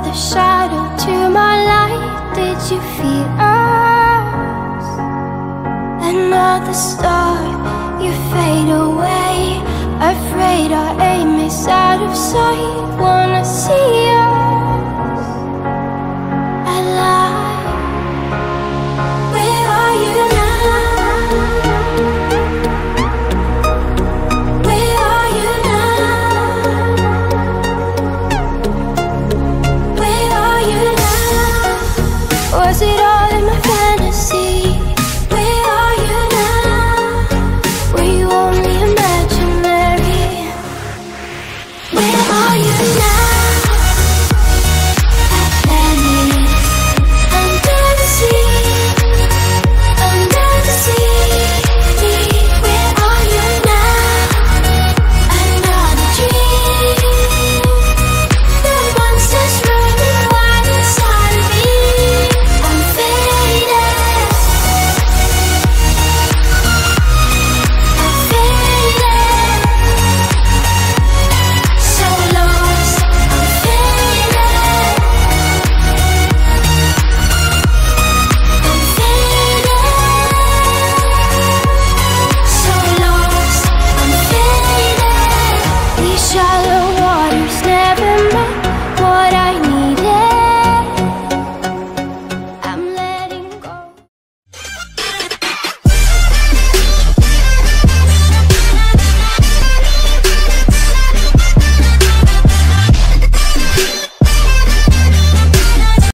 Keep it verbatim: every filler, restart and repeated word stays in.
another shadow to my light. Did you feel us? Another star, you fade away. Afraid our aim is out of sight. Wanna see us